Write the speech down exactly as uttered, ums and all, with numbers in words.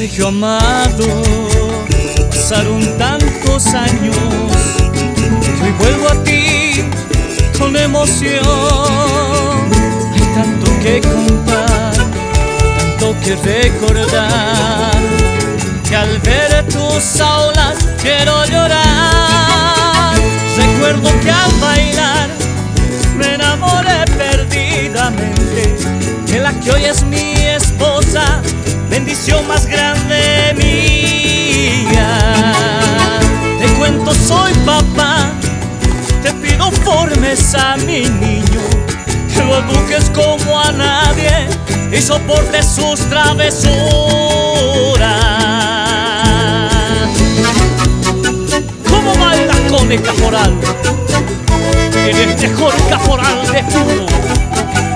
colegio amado, pasaron tantos años que hoy vuelvo a ti con emoción. Hay tanto que contar, tanto que recordar, que al ver tus aulas quiero llorar. Recuerdo que al bailar me enamoré perdidamente de la que hoy es mi esposa, bendición más grande mía. Te cuento, soy papá, te pido formes a mi niño, que lo eduques como a nadie y soporte sus travesuras. ¿Cómo baila con el caporal? El mejor caporal de fútbol.